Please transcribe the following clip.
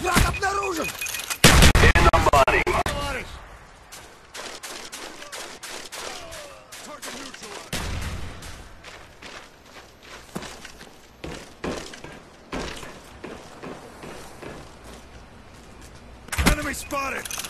Враг обнаружен! In the money. Товарищ! Target neutralized. Enemy spotted!